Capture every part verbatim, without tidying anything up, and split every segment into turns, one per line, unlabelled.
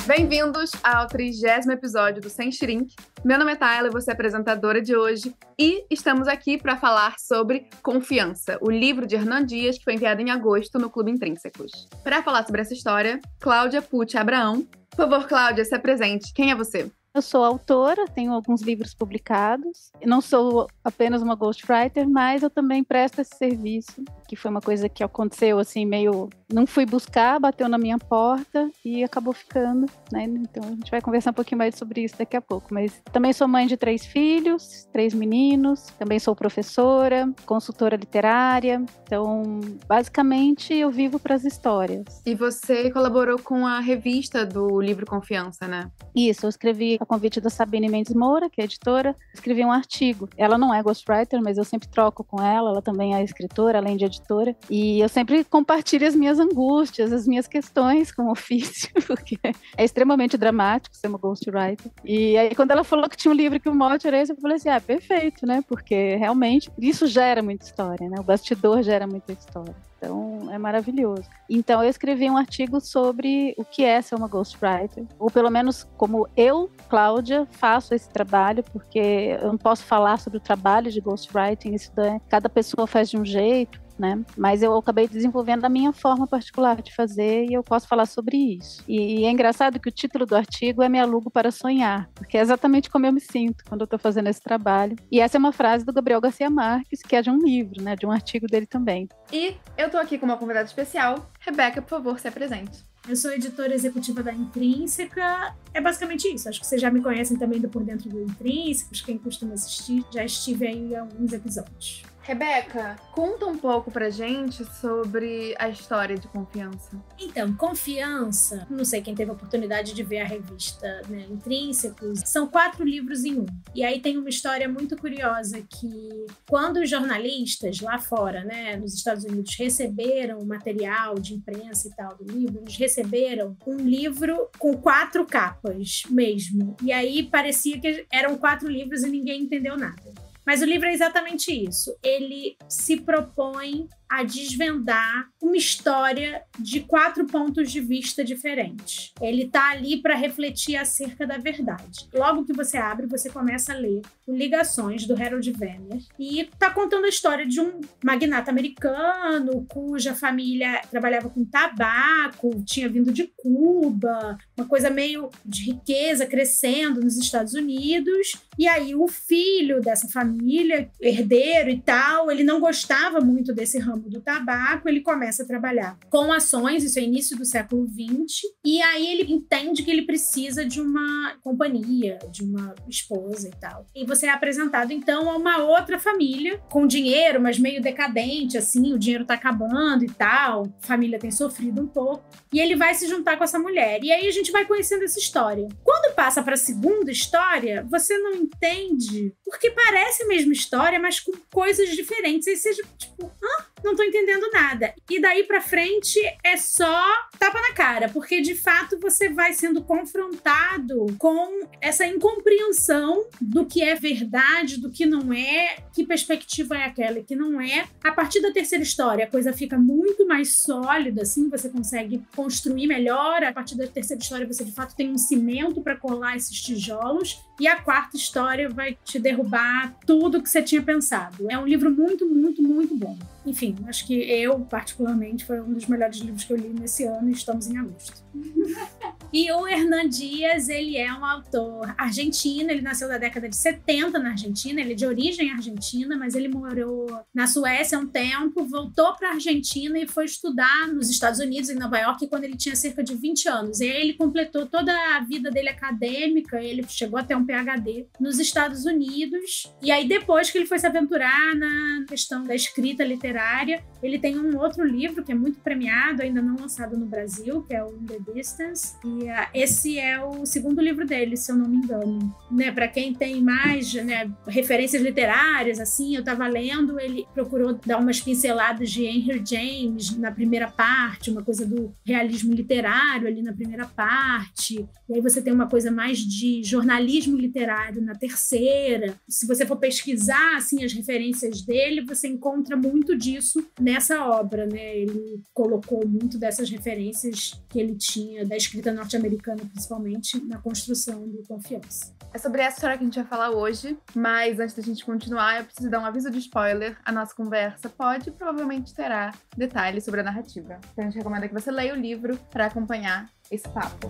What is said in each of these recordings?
Bem-vindos ao trigésimo episódio do Sem Shrink. Meu nome é Tayla, eu vou ser apresentadora de hoje e estamos aqui para falar sobre Confiança, o livro de Hernan Dias que foi enviado em agosto no Clube Intrínsecos. Para falar sobre essa história, Cláudia Pucci Abraão. Por favor, Cláudia, se apresente. Quem é você?
Eu sou autora, tenho alguns livros publicados. Eu não sou apenas uma ghostwriter, mas eu também presto esse serviço, que foi uma coisa que aconteceu assim, meio... Não fui buscar, bateu na minha porta e acabou ficando, né? Então a gente vai conversar um pouquinho mais sobre isso daqui a pouco. Mas também sou mãe de três filhos, três meninos. Também sou professora, consultora literária. Então, basicamente, eu vivo para as histórias.
E você colaborou com a revista do livro Confiança, né?
Isso, eu escrevi a convite da Sabine Mendes Moura, que é editora, escrevi um artigo. Ela não é ghostwriter, mas eu sempre troco com ela, ela também é escritora, além de editora, e eu sempre compartilho as minhas angústias, as minhas questões com o ofício, porque é extremamente dramático ser uma ghostwriter. E aí, quando ela falou que tinha um livro que o mote era esse, eu falei assim, ah, perfeito, né, porque realmente isso gera muita história, né, o bastidor gera muita história. Então, é maravilhoso. Então, eu escrevi um artigo sobre o que é ser uma ghostwriter, ou pelo menos como eu, Cláudia, faço esse trabalho, porque eu não posso falar sobre o trabalho de ghostwriting, isso é, cada pessoa faz de um jeito, né? Mas eu acabei desenvolvendo a minha forma particular de fazer e eu posso falar sobre isso. E, e é engraçado que o título do artigo é Me Alugo para Sonhar, porque é exatamente como eu me sinto quando eu estou fazendo esse trabalho. E essa é uma frase do Gabriel Garcia Marques, que é de um livro, né? De um artigo dele também.
E eu tô aqui com uma convidada especial. Rebeca, por favor, se apresente.
Eu sou editora executiva da Intrínseca. É basicamente isso. Acho que vocês já me conhecem também do Por Dentro do Intrínsecos. Quem costuma assistir, já estive aí em alguns episódios.
Rebeca, conta um pouco pra gente sobre a história de Confiança.
Então, Confiança, não sei quem teve a oportunidade de ver a revista, né, Intrínsecos, são quatro livros em um. E aí tem uma história muito curiosa que quando os jornalistas lá fora, né, nos Estados Unidos, receberam o material de imprensa e tal do livro, eles receberam um livro com quatro capas mesmo. E aí parecia que eram quatro livros e ninguém entendeu nada. Mas o livro é exatamente isso. Ele se propõe a desvendar uma história de quatro pontos de vista diferentes. Ele está ali para refletir acerca da verdade. Logo que você abre, você começa a ler o Ligações, do Harold Werner, e está contando a história de um magnata americano cuja família trabalhava com tabaco, tinha vindo de Cuba, uma coisa meio de riqueza crescendo nos Estados Unidos. E aí o filho dessa família, herdeiro e tal, ele não gostava muito desse ramo do tabaco, ele começa a trabalhar com ações, isso é início do século vinte, e aí ele entende que ele precisa de uma companhia, de uma esposa e tal. E você é apresentado, então, a uma outra família, com dinheiro, mas meio decadente, assim, o dinheiro tá acabando e tal, a família tem sofrido um pouco, e ele vai se juntar com essa mulher. E aí a gente vai conhecendo essa história. Quando passa para a segunda história, você não entende, porque parece a mesma história, mas com coisas diferentes. Aí seja, tipo, hã? Não tô entendendo nada. E daí pra frente é só tapa na cara, porque de fato você vai sendo confrontado com essa incompreensão do que é verdade, do que não é, que perspectiva é aquela que não é. A partir da terceira história, a coisa fica muito mais sólida, assim, você consegue construir melhor. A partir da terceira história, você de fato tem um cimento para colar esses tijolos. E a quarta história vai te derrubar tudo que você tinha pensado. É um livro muito, muito, muito bom. Enfim, acho que eu, particularmente, foi um dos melhores livros que eu li nesse ano e estamos em agosto. E o Hernan Dias, ele é um autor argentino, ele nasceu na década de setenta na Argentina, ele é de origem argentina, mas ele morou na Suécia há um tempo, voltou para a Argentina e foi estudar nos Estados Unidos, em Nova York, quando ele tinha cerca de vinte anos. E aí ele completou toda a vida dele acadêmica, ele chegou até um P H D nos Estados Unidos, e aí depois que ele foi se aventurar na questão da escrita literária, ele tem um outro livro que é muito premiado, ainda não lançado no Brasil, que é o In the Distance, e uh, esse é o segundo livro dele, se eu não me engano. Né, para quem tem mais, né, referências literárias, assim, eu estava lendo, ele procurou dar umas pinceladas de Henry James na primeira parte, uma coisa do realismo literário ali na primeira parte, e aí você tem uma coisa mais de jornalismo literário na terceira. Se você for pesquisar, assim, as referências dele, você encontra muito disso nessa obra, né? Ele colocou muito dessas referências que ele tinha da escrita norte norte-americana, principalmente, na construção do confiança.
É sobre essa história que a gente vai falar hoje, mas antes da gente continuar, eu preciso dar um aviso de spoiler. A nossa conversa pode e provavelmente terá detalhes sobre a narrativa. Então a gente recomenda que você leia o livro para acompanhar esse papo.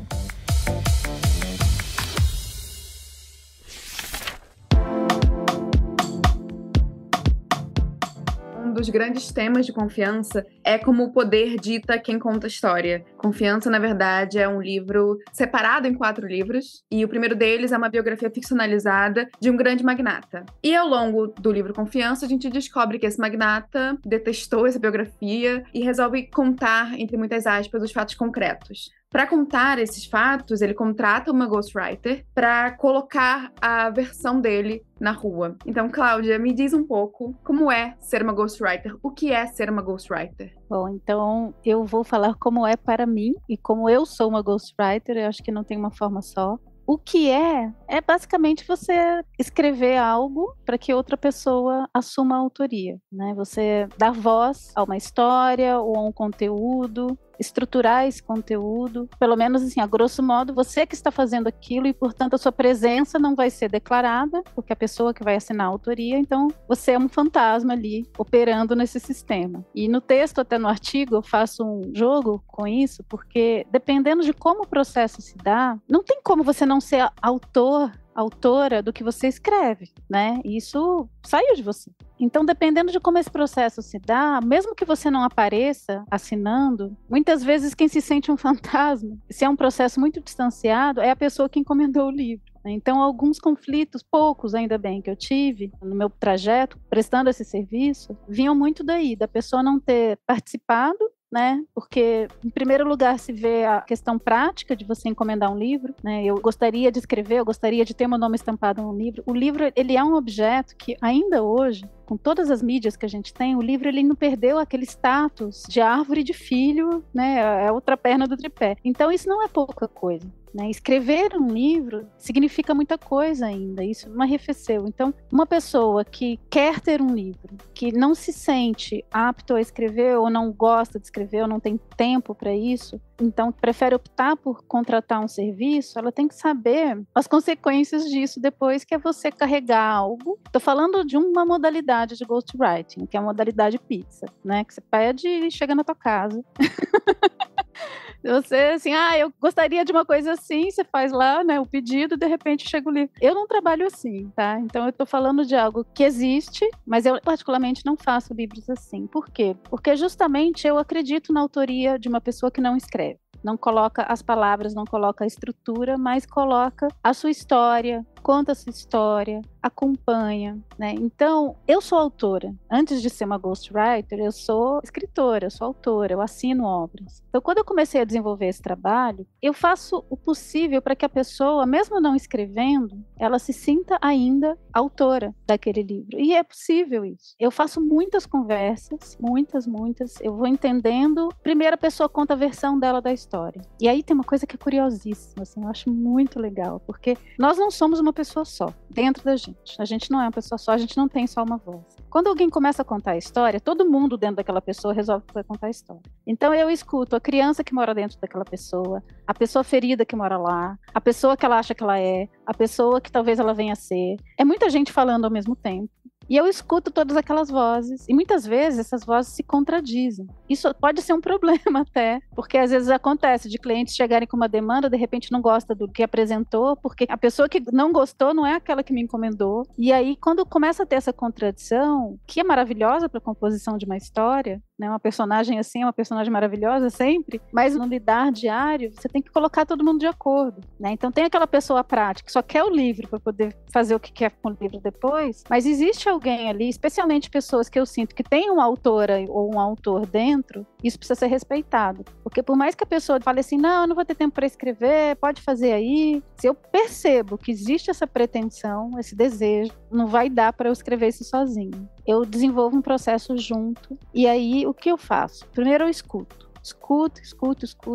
Um dos grandes temas de Confiança é como o poder dita quem conta a história. Confiança, na verdade, é um livro separado em quatro livros, e o primeiro deles é uma biografia ficcionalizada de um grande magnata. E ao longo do livro Confiança, a gente descobre que esse magnata detestou essa biografia e resolve contar, entre muitas aspas, os fatos concretos. Para contar esses fatos, ele contrata uma ghostwriter para colocar a versão dele na rua. Então, Cláudia, me diz um pouco como é ser uma ghostwriter. O que é ser uma ghostwriter?
Bom, então eu vou falar como é para mim e como eu sou uma ghostwriter. Eu acho que não tem uma forma só. O que é, é basicamente você escrever algo para que outra pessoa assuma a autoria, né? Você dar voz a uma história ou a um conteúdo, estruturar esse conteúdo, pelo menos assim, a grosso modo, você que está fazendo aquilo e, portanto, a sua presença não vai ser declarada, porque a pessoa que vai assinar a autoria, então você é um fantasma ali, operando nesse sistema. E no texto, até no artigo, eu faço um jogo com isso, porque dependendo de como o processo se dá, não tem como você não ser autor, autora do que você escreve, né? Isso saiu de você. Então, dependendo de como esse processo se dá, mesmo que você não apareça assinando, muitas vezes quem se sente um fantasma, se é um processo muito distanciado, é a pessoa que encomendou o livro. Então, alguns conflitos, poucos ainda bem, que eu tive no meu trajeto, prestando esse serviço, vinham muito daí, da pessoa não ter participado, né? Porque, em primeiro lugar, se vê a questão prática de você encomendar um livro, né? Eu gostaria de escrever, eu gostaria de ter meu nome estampado no livro. O livro, ele é um objeto que, ainda hoje, com todas as mídias que a gente tem, o livro ele não perdeu aquele status de árvore de filho, né? É a outra perna do tripé. Então, isso não é pouca coisa. Né? Escrever um livro significa muita coisa ainda, isso não arrefeceu. Então, uma pessoa que quer ter um livro, que não se sente apto a escrever, ou não gosta de escrever, ou não tem tempo para isso, então prefere optar por contratar um serviço, ela tem que saber as consequências disso depois, que é você carregar algo. Estou falando de uma modalidade de ghostwriting, que é a modalidade pizza, né? Que você pede e chega na tua casa. Você, assim, ah, eu gostaria de uma coisa assim, você faz lá, né, o pedido, de repente chega o livro. Eu não trabalho assim, tá? Então eu tô falando de algo que existe, mas eu particularmente não faço livros assim. Por quê? Porque justamente eu acredito na autoria de uma pessoa que não escreve. Não coloca as palavras, não coloca a estrutura, mas coloca a sua história, conta a sua história, acompanha, né? Então, eu sou autora. Antes de ser uma ghostwriter, eu sou escritora, eu sou autora, eu assino obras. Então, quando eu comecei a desenvolver esse trabalho, eu faço o possível para que a pessoa, mesmo não escrevendo, ela se sinta ainda autora daquele livro. E é possível isso. Eu faço muitas conversas, muitas, muitas. Eu vou entendendo. Primeiro, a pessoa conta a versão dela da história. E aí tem uma coisa que é curiosíssima, assim, eu acho muito legal, porque nós não somos uma pessoa só, dentro da gente. A gente não é uma pessoa só, a gente não tem só uma voz. Quando alguém começa a contar a história, todo mundo dentro daquela pessoa resolve que vai contar a história. Então eu escuto a criança que mora dentro daquela pessoa, a pessoa ferida que mora lá, a pessoa que ela acha que ela é, a pessoa que talvez ela venha a ser. É muita gente falando ao mesmo tempo. E eu escuto todas aquelas vozes, e muitas vezes essas vozes se contradizem. Isso pode ser um problema até, porque às vezes acontece de clientes chegarem com uma demanda, de repente não gosta do que apresentou, porque a pessoa que não gostou não é aquela que me encomendou. E aí, quando começa a ter essa contradição, que é maravilhosa para a composição de uma história, né? Uma personagem assim é uma personagem maravilhosa sempre, mas no lidar diário, você tem que colocar todo mundo de acordo, né? Então tem aquela pessoa prática que só quer o livro para poder fazer o que quer com o livro depois, mas existe alguém ali, especialmente pessoas que eu sinto que tem uma autora ou um autor dentro, isso precisa ser respeitado, porque por mais que a pessoa fale assim, não, eu não vou ter tempo para escrever, pode fazer aí, se eu percebo que existe essa pretensão, esse desejo, não vai dar para eu escrever isso sozinho. Eu desenvolvo um processo junto, e aí o que eu faço? Primeiro eu escuto, escuto, escuto, escuto,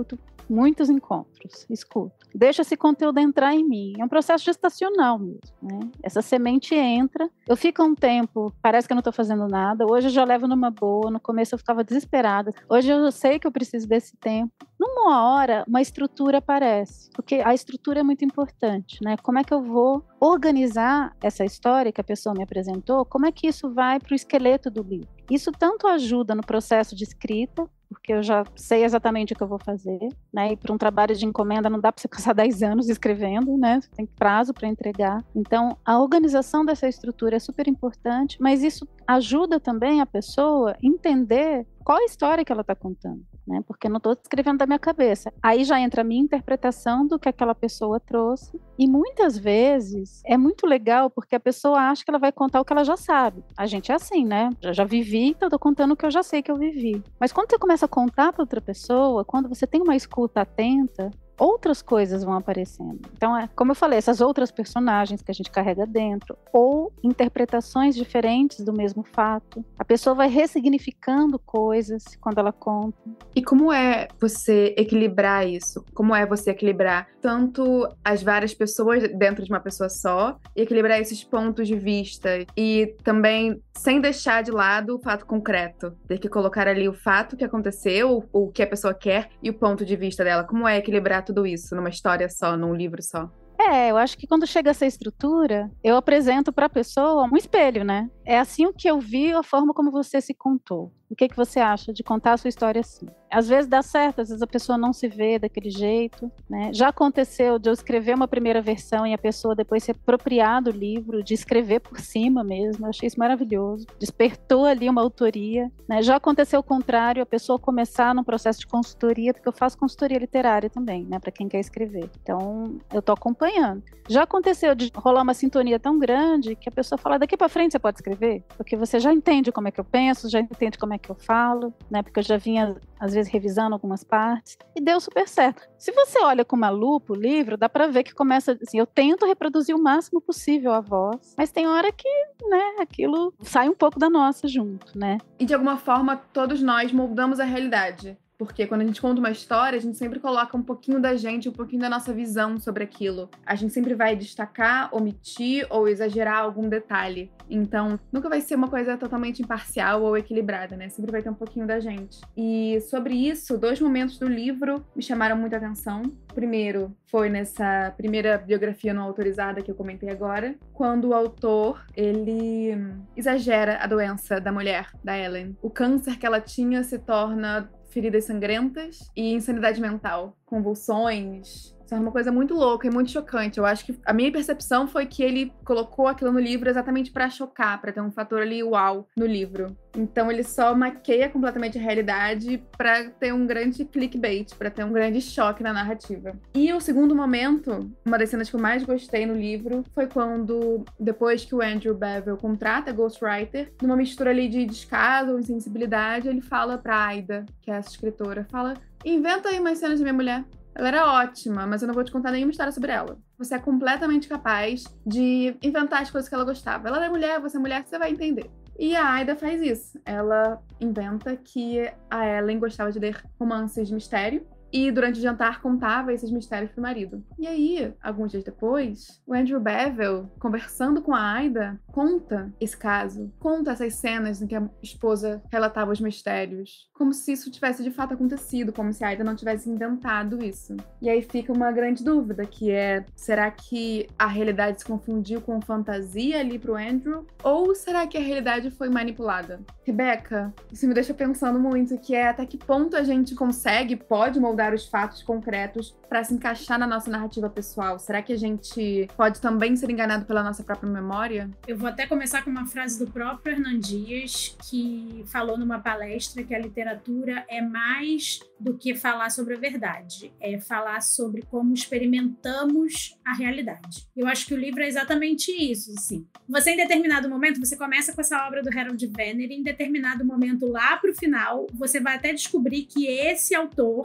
muitos encontros, escuto. Deixa esse conteúdo entrar em mim. É um processo gestacional mesmo, né? Essa semente entra, eu fico um tempo, parece que eu não estou fazendo nada. Hoje eu já levo numa boa, no começo eu ficava desesperada. Hoje eu sei que eu preciso desse tempo. Numa hora, uma estrutura aparece, porque a estrutura é muito importante, né? Como é que eu vou organizar essa história que a pessoa me apresentou? Como é que isso vai para o esqueleto do livro? Isso tanto ajuda no processo de escrita, porque eu já sei exatamente o que eu vou fazer, né? E para um trabalho de encomenda não dá para você passar dez anos escrevendo, né? Você tem prazo para entregar. Então, a organização dessa estrutura é super importante, mas isso ajuda também a pessoa a entender qual a história que ela está contando, né? Porque eu não estou escrevendo da minha cabeça. Aí já entra a minha interpretação do que aquela pessoa trouxe. E muitas vezes é muito legal porque a pessoa acha que ela vai contar o que ela já sabe. A gente é assim, né? Eu já vivi, então eu estou contando o que eu já sei que eu vivi. Mas quando você começa a contar para outra pessoa, quando você tem uma escuta atenta, outras coisas vão aparecendo. Então, é, como eu falei, essas outras personagens que a gente carrega dentro, ou interpretações diferentes do mesmo fato. A pessoa vai ressignificando coisas quando ela conta.
E como é você equilibrar isso? Como é você equilibrar tanto as várias pessoas dentro de uma pessoa só, e equilibrar esses pontos de vista, e também sem deixar de lado o fato concreto? Ter que colocar ali o fato que aconteceu, o que a pessoa quer, e o ponto de vista dela. Como é equilibrar tudo isso numa história só, num livro só?
É, eu acho que quando chega essa estrutura, eu apresento para a pessoa um espelho, né? É assim o que eu vi, a forma como você se contou. O que, que você acha de contar a sua história assim? Às vezes dá certo, às vezes a pessoa não se vê daquele jeito, né? Já aconteceu de eu escrever uma primeira versão e a pessoa depois se apropriar do livro, de escrever por cima mesmo. Eu achei isso maravilhoso. Despertou ali uma autoria, né? Já aconteceu o contrário, a pessoa começar num processo de consultoria, porque eu faço consultoria literária também, né? Para quem quer escrever. Então, eu tô acompanhando. Já aconteceu de rolar uma sintonia tão grande que a pessoa fala, daqui para frente você pode escrever? Porque você já entende como é que eu penso, já entende como é que eu falo, né? Porque eu já vinha, às vezes, revisando algumas partes, e deu super certo. Se você olha com uma lupa o livro, dá para ver que começa, assim, eu tento reproduzir o máximo possível a voz, mas tem hora que, né, aquilo sai um pouco da nossa junto, né?
E de alguma forma, todos nós moldamos a realidade. Porque quando a gente conta uma história, a gente sempre coloca um pouquinho da gente, um pouquinho da nossa visão sobre aquilo. A gente sempre vai destacar, omitir ou exagerar algum detalhe. Então, nunca vai ser uma coisa totalmente imparcial ou equilibrada, né? Sempre vai ter um pouquinho da gente. E sobre isso, dois momentos do livro me chamaram muita atenção. O primeiro foi nessa primeira biografia não autorizada que eu comentei agora, quando o autor, ele exagera a doença da mulher, da Ellen. O câncer que ela tinha se torna feridas sangrentas e insanidade mental, convulsões. Isso é uma coisa muito louca e muito chocante. Eu acho que a minha percepção foi que ele colocou aquilo no livro exatamente para chocar, para ter um fator ali uau no livro. Então ele só maqueia completamente a realidade para ter um grande clickbait, para ter um grande choque na narrativa. E o segundo momento, uma das cenas que eu mais gostei no livro, foi quando, depois que o Andrew Bevel contrata a ghostwriter, numa mistura ali de descaso ou insensibilidade, ele fala pra Aida, que é essa escritora, fala, inventa aí umas cenas da minha mulher. Ela era ótima, mas eu não vou te contar nenhuma história sobre ela. Você é completamente capaz de inventar as coisas que ela gostava. Ela é mulher, você é mulher, você vai entender. E a Aida faz isso. Ela inventa que a Ellen gostava de ler romances de mistério e durante o jantar contava esses mistérios pro marido. E aí, alguns dias depois, o Andrew Bevel, conversando com a Aida, conta esse caso, conta essas cenas em que a esposa relatava os mistérios, como se isso tivesse de fato acontecido, como se a Aida não tivesse inventado isso. E aí fica uma grande dúvida, que é, será que a realidade se confundiu com fantasia ali pro Andrew? Ou será que a realidade foi manipulada? Rebeca, isso me deixa pensando muito, que é até que ponto a gente consegue, pode moldar os fatos concretos para se encaixar na nossa narrativa pessoal? Será que a gente pode também ser enganado pela nossa própria memória?
Eu vou até começar com uma frase do próprio Hernan Dias, que falou numa palestra que a literatura é mais do que falar sobre a verdade, é falar sobre como experimentamos a realidade. Eu acho que o livro é exatamente isso, assim. Você, em determinado momento, você começa com essa obra do Harold Venner, e em determinado momento, lá pro final, você vai até descobrir que esse autor que escreveu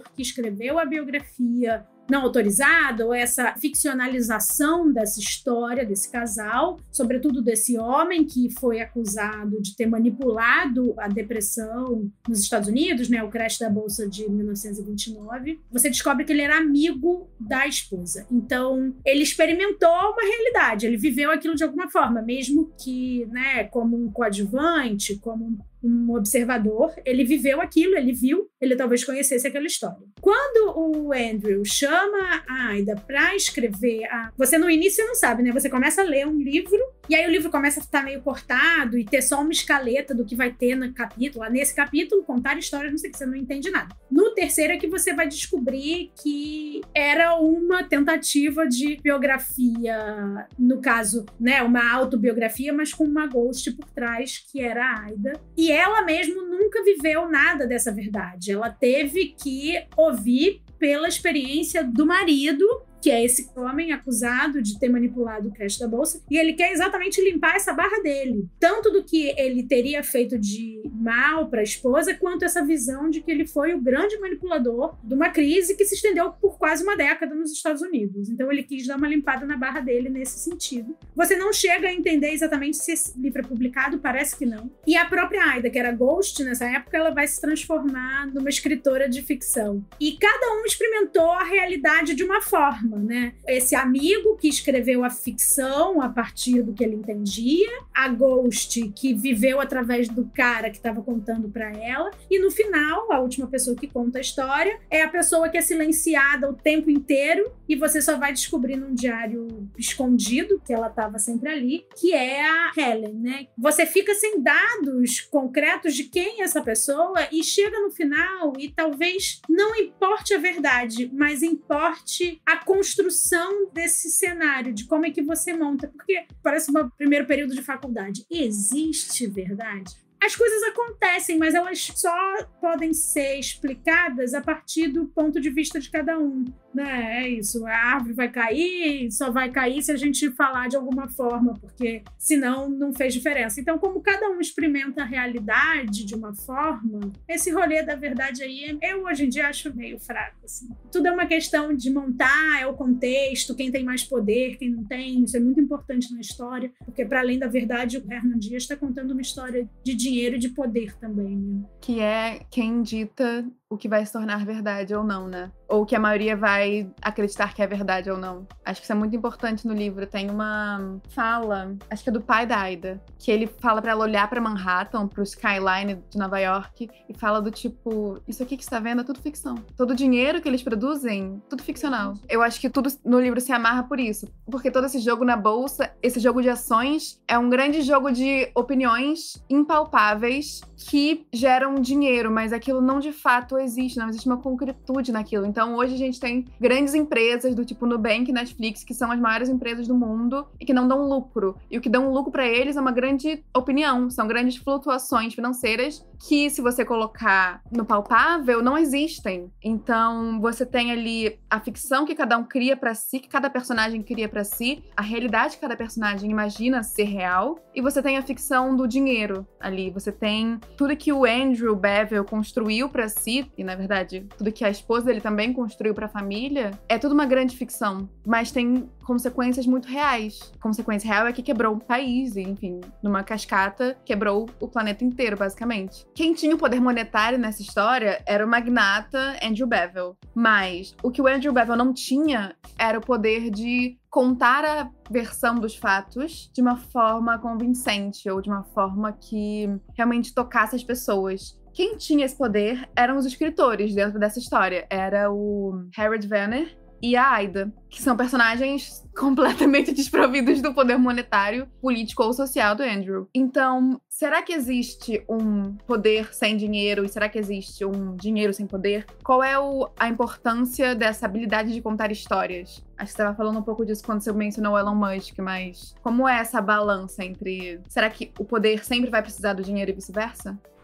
escreveu a biografia não autorizada, ou essa ficcionalização dessa história, desse casal, sobretudo desse homem que foi acusado de ter manipulado a depressão nos Estados Unidos, né, o crash da Bolsa de mil novecentos e vinte e nove, você descobre que ele era amigo da esposa. Então, ele experimentou uma realidade, ele viveu aquilo de alguma forma, mesmo que, né, como um coadjuvante, como um um observador, ele viveu aquilo, ele viu, ele talvez conhecesse aquela história. Quando o Andrew chama a Aida para escrever, a... você no início não sabe, né? Você começa a ler um livro, e aí o livro começa a ficar meio cortado e ter só uma escaleta do que vai ter no capítulo. Lá nesse capítulo, contar histórias, não sei o que, você não entende nada. No terceiro é que você vai descobrir que era uma tentativa de biografia, no caso, né, uma autobiografia, mas com uma ghost por trás, que era a Aida. E ela mesmo nunca viveu nada dessa verdade. Ela teve que ouvir pela experiência do marido, que é esse homem acusado de ter manipulado o crash da Bolsa, e ele quer exatamente limpar essa barra dele. Tanto do que ele teria feito de mal para a esposa, quanto essa visão de que ele foi o grande manipulador de uma crise que se estendeu por quase uma década nos Estados Unidos. Então ele quis dar uma limpada na barra dele nesse sentido. Você não chega a entender exatamente se esse livro é publicado, parece que não. E a própria Aida, que era ghost nessa época, ela vai se transformar numa escritora de ficção. E cada um experimentou a realidade de uma forma, né? Esse amigo que escreveu a ficção a partir do que ele entendia, a ghost que viveu através do cara que estava contando para ela, e no final, a última pessoa que conta a história é a pessoa que é silenciada o tempo inteiro e você só vai descobrir num diário escondido, que ela estava sempre ali, que é a Helen, né? Você fica sem dados concretos de quem é essa pessoa e chega no final e talvez não importe a verdade, mas importe a construção desse cenário, de como é que você monta, porque parece um primeiro período de faculdade. Existe verdade? As coisas acontecem, mas elas só podem ser explicadas a partir do ponto de vista de cada um, né? É isso, a árvore vai cair, só vai cair se a gente falar de alguma forma, porque senão não fez diferença. Então, como cada um experimenta a realidade de uma forma, esse rolê da verdade aí, eu hoje em dia acho meio fraco, assim. Tudo é uma questão de montar, é o contexto, quem tem mais poder, quem não tem, isso é muito importante na história, porque para além da verdade, o Hernan Dias está contando uma história de dinheiro e de poder também, né?
Que é quem dita o que vai se tornar verdade ou não, né? Ou que a maioria vai acreditar que é verdade ou não. Acho que isso é muito importante no livro. Tem uma fala, acho que é do pai da Aida, que ele fala pra ela olhar pra Manhattan, pro skyline de Nova York, e fala do tipo, isso aqui que você tá vendo é tudo ficção. Todo o dinheiro que eles produzem, tudo ficcional. Eu acho que tudo no livro se amarra por isso. Porque todo esse jogo na bolsa, esse jogo de ações, é um grande jogo de opiniões impalpáveis que geram dinheiro, mas aquilo não de fato existe, não existe uma concretude naquilo. Então hoje a gente tem grandes empresas do tipo Nubank e Netflix, que são as maiores empresas do mundo e que não dão lucro. E o que dão lucro para eles é uma grande opinião, são grandes flutuações financeiras que, se você colocar no palpável, não existem. Então você tem ali a ficção que cada um cria para si, que cada personagem cria para si, a realidade que cada personagem imagina ser real, e você tem a ficção do dinheiro ali. Você tem tudo que o Andrew Bevel construiu para si, e na verdade tudo que a esposa dele também construiu para a família, é tudo uma grande ficção, mas tem consequências muito reais. A consequência real é que quebrou o país, e, enfim, numa cascata, quebrou o planeta inteiro, basicamente. Quem tinha o poder monetário nessa história era o magnata Andrew Bevel, mas o que o Andrew Bevel não tinha era o poder de contar a versão dos fatos de uma forma convincente, ou de uma forma que realmente tocasse as pessoas. Quem tinha esse poder eram os escritores dentro dessa história. Era o Harold Werner e a Aida, que são personagens completamente desprovidos do poder monetário, político ou social do Andrew. Então, será que existe um poder sem dinheiro? E será que existe um dinheiro sem poder? Qual é o, a importância dessa habilidade de contar histórias? Acho que você estava falando um pouco disso quando você mencionou o Elon Musk, mas como é essa balança entre... Será que o poder sempre vai precisar do dinheiro e vice-versa?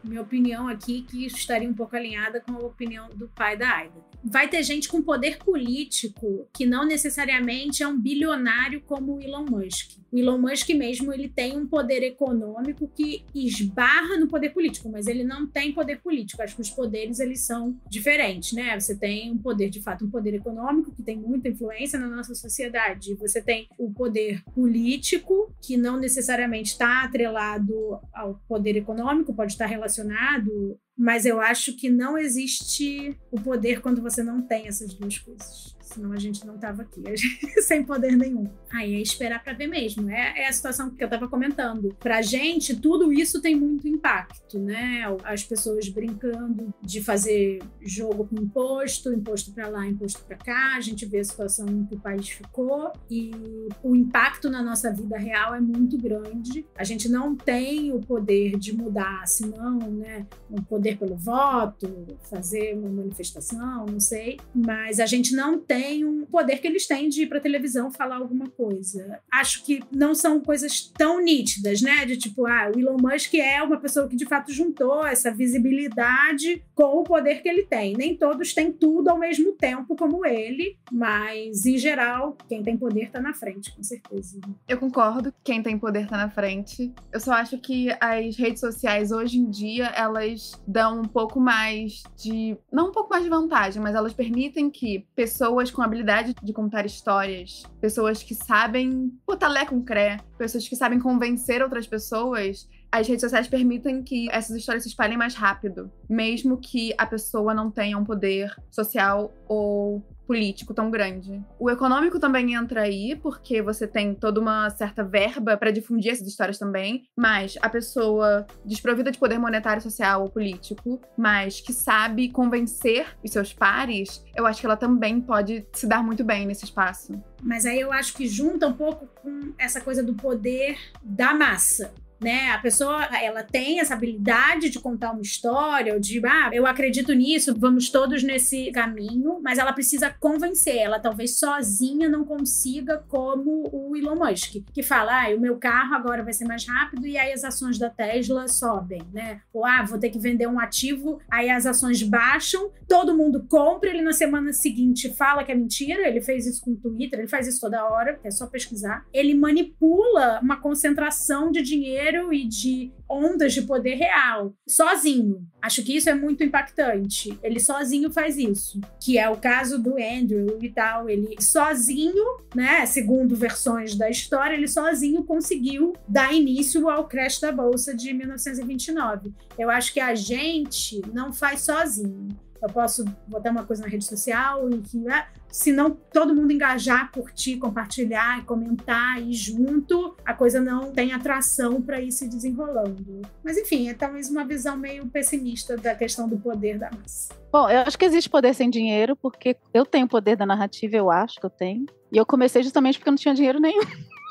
minha opinião aqui, que estaria um pouco alinhada com a opinião do pai da Aida. Vai ter gente com poder político que não necessariamente é um bilionário como o Elon Musk. O Elon Musk mesmo, ele tem um poder econômico que esbarra no poder político, mas ele não tem poder político. Acho que os poderes, eles são diferentes, né? Você tem um poder, de fato, um poder econômico que tem muita influência na nossa sociedade. Você tem o poder político, que não necessariamente está atrelado ao poder econômico, pode estar relacionado, mas eu acho que não existe o poder quando você não tem essas duas coisas. Senão a gente não tava aqui, a gente, sem poder nenhum. Aí é esperar para ver mesmo. É, é a situação que eu tava comentando. Pra gente, tudo isso tem muito impacto, né? As pessoas brincando de fazer jogo com imposto, imposto para lá, imposto para cá. A gente vê a situação em que o país ficou e o impacto na nossa vida real é muito grande. A gente não tem o poder de mudar, senão, né? Um poder pelo voto, fazer uma manifestação, não sei. Mas a gente não tem um poder que eles têm de ir pra televisão falar alguma coisa. Acho que não são coisas tão nítidas, né? De tipo, ah, o Elon Musk é uma pessoa que de fato juntou essa visibilidade com o poder que ele tem. Nem todos têm tudo ao mesmo tempo como ele, mas em geral, quem tem poder tá na frente, com certeza.
Eu concordo, quem tem poder tá na frente. Eu só acho que as redes sociais hoje em dia, elas dão um pouco mais de... não um pouco mais de vantagem, mas elas permitem que pessoas com habilidade de contar histórias, pessoas que sabem botar lé com cré, pessoas que sabem convencer outras pessoas, as redes sociais permitem que essas histórias se espalhem mais rápido, mesmo que a pessoa não tenha um poder social ou político tão grande. O econômico também entra aí, porque você tem toda uma certa verba para difundir essas histórias também, mas a pessoa desprovida de poder monetário, social ou político, mas que sabe convencer os seus pares, eu acho que ela também pode se dar muito bem nesse espaço.
Mas aí eu acho que junta um pouco com essa coisa do poder da massa. Né? A pessoa, ela tem essa habilidade de contar uma história, ou de, ah, eu acredito nisso, vamos todos nesse caminho, mas ela precisa convencer, ela talvez sozinha não consiga, como o Elon Musk, que fala, ah, o meu carro agora vai ser mais rápido e aí as ações da Tesla sobem, né? Ou, ah, vou ter que vender um ativo, aí as ações baixam, todo mundo compra, ele na semana seguinte fala que é mentira, ele fez isso com o Twitter, ele faz isso toda hora, é só pesquisar. Ele manipula uma concentração de dinheiro e de ondas de poder real, sozinho. Acho que isso é muito impactante. Ele sozinho faz isso, que é o caso do Andrew e tal. Ele sozinho, né, segundo versões da história, ele sozinho conseguiu dar início ao crash da Bolsa de mil novecentos e vinte e nove. Eu acho que a gente não faz sozinho. Eu posso botar uma coisa na rede social e que, né, se não todo mundo engajar, curtir, compartilhar, comentar e junto, a coisa não tem atração para ir se desenrolando. Mas enfim, é talvez uma visão meio pessimista da questão do poder da massa.
Bom, eu acho que existe poder sem dinheiro, porque eu tenho poder da narrativa, eu acho que eu tenho. E eu comecei justamente porque eu não tinha dinheiro nenhum.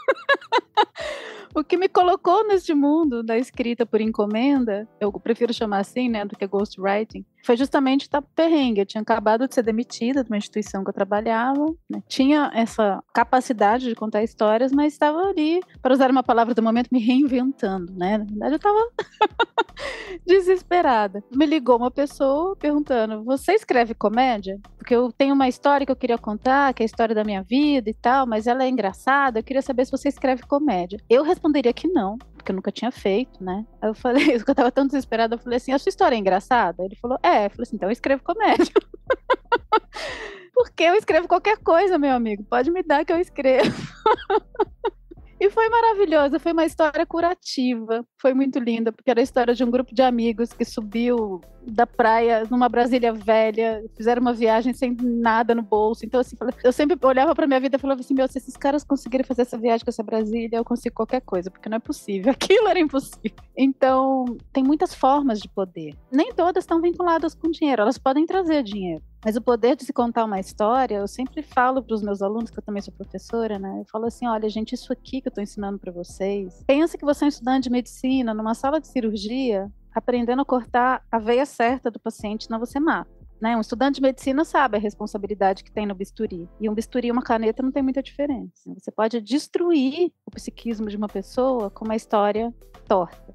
O que me colocou neste mundo da escrita por encomenda, eu prefiro chamar assim, né, do que ghostwriting, foi justamente estar perrengue. Eu tinha acabado de ser demitida de uma instituição que eu trabalhava, né? Tinha essa capacidade de contar histórias, mas estava ali, para usar uma palavra do momento, me reinventando, né? Na verdade, eu estava desesperada. Me ligou uma pessoa perguntando, você escreve comédia? Porque eu tenho uma história que eu queria contar, que é a história da minha vida e tal, mas ela é engraçada, eu queria saber se você escreve comédia. Eu responderia que não, porque eu nunca tinha feito, né? Aí eu falei, eu tava tão desesperada, eu falei assim, a sua história é engraçada? Ele falou, é. Eu falei assim, então eu escrevo comédia. Porque eu escrevo qualquer coisa, meu amigo, pode me dar que eu escrevo. E foi maravilhosa, foi uma história curativa, foi muito linda, porque era a história de um grupo de amigos que subiu da praia numa Brasília velha, fizeram uma viagem sem nada no bolso. Então, assim, eu sempre olhava pra minha vida e falava assim, meu, se esses caras conseguirem fazer essa viagem com essa Brasília, eu consigo qualquer coisa, porque não é possível, aquilo era impossível. Então, tem muitas formas de poder. Nem todas estão vinculadas com dinheiro, elas podem trazer dinheiro. Mas o poder de se contar uma história, eu sempre falo para os meus alunos, que eu também sou professora, né? Eu falo assim, olha, gente, isso aqui que eu estou ensinando para vocês, pensa que você é um estudante de medicina, numa sala de cirurgia, aprendendo a cortar a veia certa do paciente, senão você mata. Né? Um estudante de medicina sabe a responsabilidade que tem no bisturi. E um bisturi e uma caneta não tem muita diferença. Você pode destruir o psiquismo de uma pessoa com uma história torta.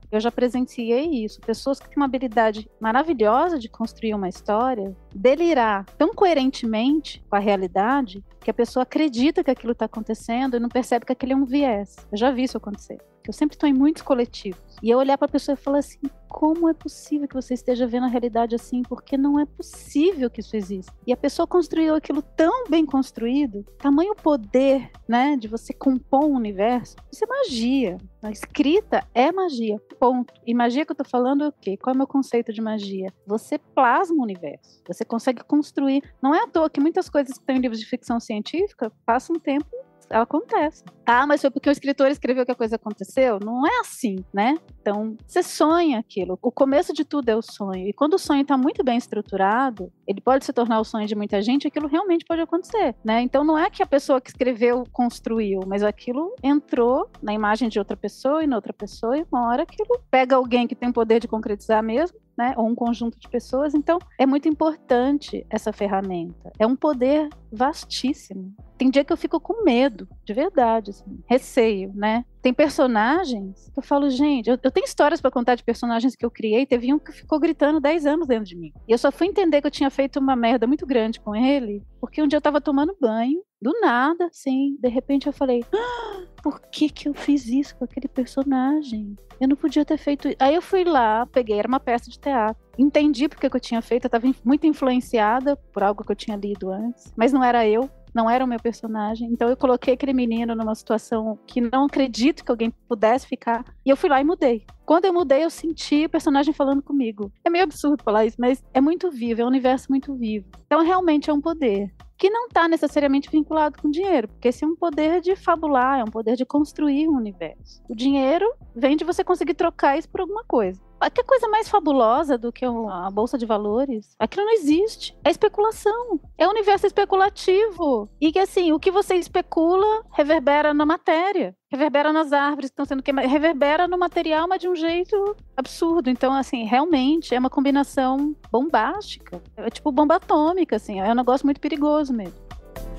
Eu já presenciei isso. Pessoas que têm uma habilidade maravilhosa de construir uma história, delirar tão coerentemente com a realidade que a pessoa acredita que aquilo está acontecendo e não percebe que aquele é um viés. Eu já vi isso acontecer. Eu sempre estou em muitos coletivos. E eu olhar para a pessoa e falar assim, como é possível que você esteja vendo a realidade assim? Porque não é possível que isso exista. E a pessoa construiu aquilo tão bem construído, tamanho poder, né, de você compor um universo. Isso é magia. A escrita é magia, ponto. E magia que eu estou falando é o quê? Qual é o meu conceito de magia? Você plasma o universo. Você consegue construir. Não é à toa que muitas coisas que estão em livros de ficção científica passam um tempo, ela acontece. Ah, mas foi porque o escritor escreveu que a coisa aconteceu? Não é assim, né? Então, você sonha aquilo. O começo de tudo é o sonho. E quando o sonho está muito bem estruturado, ele pode se tornar o sonho de muita gente, aquilo realmente pode acontecer, né? Então, não é que a pessoa que escreveu construiu, mas aquilo entrou na imagem de outra pessoa e na outra pessoa, e uma hora aquilo pega alguém que tem poder de concretizar mesmo, né, ou um conjunto de pessoas. Então, é muito importante essa ferramenta. É um poder vastíssimo. Tem dia que eu fico com medo, de verdade, assim, receio, né? Tem personagens que eu falo, gente, eu, eu tenho histórias para contar de personagens que eu criei. Teve um que ficou gritando dez anos dentro de mim. E eu só fui entender que eu tinha feito uma merda muito grande com ele, porque um dia eu tava tomando banho, do nada, assim, de repente eu falei, ah, por que que eu fiz isso com aquele personagem? Eu não podia ter feito isso. Aí eu fui lá, peguei, era uma peça de teatro. Entendi porque que eu tinha feito, eu estava muito influenciada por algo que eu tinha lido antes, mas não era eu, não era o meu personagem. Então eu coloquei aquele menino numa situação que não acredito que alguém pudesse ficar, e eu fui lá e mudei. Quando eu mudei, eu senti o personagem falando comigo. É meio absurdo falar isso, mas é muito vivo, é um universo muito vivo. Então realmente é um poder que não está necessariamente vinculado com dinheiro, porque esse é um poder de fabular, é um poder de construir um universo. O dinheiro vem de você conseguir trocar isso por alguma coisa. Que coisa mais fabulosa do que a bolsa de valores? Aquilo não existe. É especulação. É um universo especulativo. E que, assim, o que você especula reverbera na matéria. Reverbera nas árvores que estão sendo queimadas. Reverbera no material, mas de um jeito absurdo. Então, assim, realmente é uma combinação bombástica. É tipo bomba atômica, assim. É um negócio muito perigoso mesmo.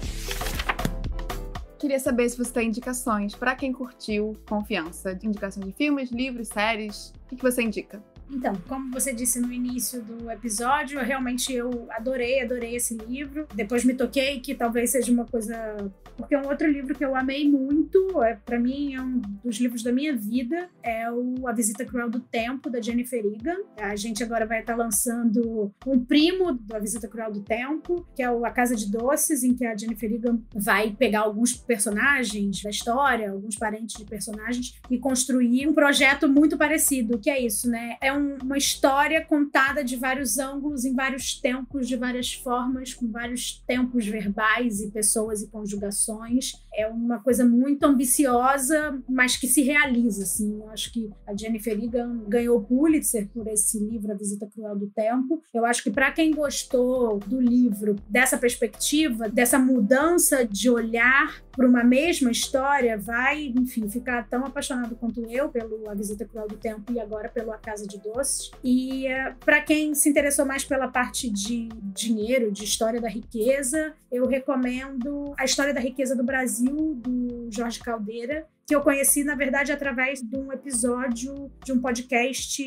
Queria saber se você tem indicações para quem curtiu Confiança. Indicações de filmes, livros, séries. O que você indica?
Então, como você disse no início do episódio, realmente eu adorei, adorei esse livro. Depois me toquei que talvez seja uma coisa... Porque é um outro livro que eu amei muito, é, para mim é um dos livros da minha vida, é o A Visita Cruel do Tempo, da Jennifer Egan. A gente agora vai estar lançando um primo da Visita Cruel do Tempo, que é o A Casa de Doces, em que a Jennifer Egan vai pegar alguns personagens da história, alguns parentes de personagens, e construir um projeto muito parecido, que é isso, né? É um, uma história contada de vários ângulos, em vários tempos, de várias formas, com vários tempos verbais e pessoas e conjugações. É uma coisa muito ambiciosa, mas que se realiza, assim. Eu acho que a Jennifer Egan ganhou o Pulitzer por esse livro, A Visita Cruel do Tempo. Eu acho que para quem gostou do livro, dessa perspectiva, dessa mudança de olhar para uma mesma história, vai, enfim, ficar tão apaixonado quanto eu pelo A Visita Cruel do Tempo e agora pelo A Casa de Doces. E uh, para quem se interessou mais pela parte de dinheiro, de história da riqueza, eu recomendo A História da Riqueza do Brasil, do Jorge Caldeira, que eu conheci, na verdade, através de um episódio de um podcast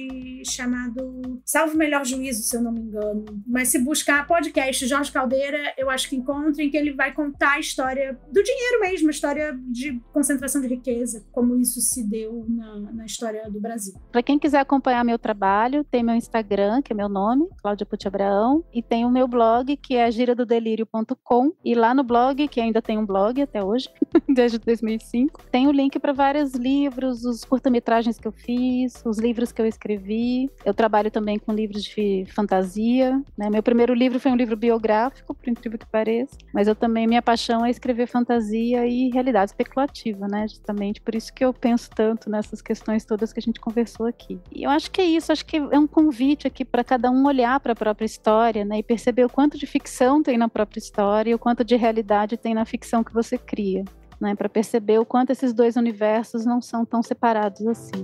chamado Salve Melhor Juízo, se eu não me engano. Mas se buscar podcast Jorge Caldeira, eu acho que encontra, em que ele vai contar a história do dinheiro mesmo, a história de concentração de riqueza, como isso se deu na, na história do Brasil.
Para quem quiser acompanhar meu trabalho, tem meu Instagram, que é meu nome, Cláudia Pucci Abraão, e tem o meu blog, que é gira do delírio ponto com, e lá no blog, que ainda tem um blog até hoje, desde dois mil e cinco, tem o link para vários livros, os curta-metragens que eu fiz, os livros que eu escrevi. Eu trabalho também com livros de fantasia, né? Meu primeiro livro foi um livro biográfico, por incrível que pareça, mas eu também, minha paixão é escrever fantasia e realidade especulativa, né? Justamente por isso que eu penso tanto nessas questões todas que a gente conversou aqui. E eu acho que é isso, acho que é um convite aqui para cada um olhar para a própria história, né? E perceber o quanto de ficção tem na própria história e o quanto de realidade tem na ficção que você cria. Né, para perceber o quanto esses dois universos não são tão separados assim.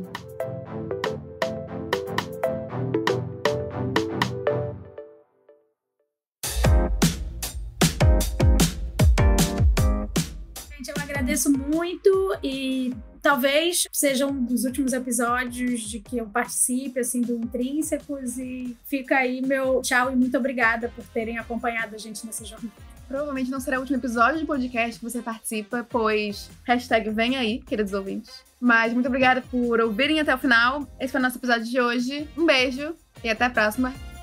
Gente, eu agradeço muito e talvez seja um dos últimos episódios de que eu participe, assim, do Intrínsecos, e fica aí meu tchau e muito obrigada por terem acompanhado a gente nessa jornada.
Provavelmente não será o último episódio de podcast que você participa, pois hashtag vem aí, queridos ouvintes. Mas muito obrigada por ouvirem até o final. Esse foi o nosso episódio de hoje. Um beijo e até a próxima.